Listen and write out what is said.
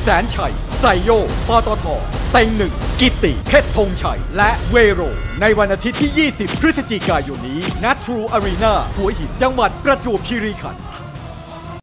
สนชัยไซโยปตทเต็งหนึ่งกิติเพชรธงชัยและเวโรในวันอาทิตย์ที่ 20 พฤศจิกายนนี้ณ True Arena หัวหินจังหวัดประจวบคีรีขันธ์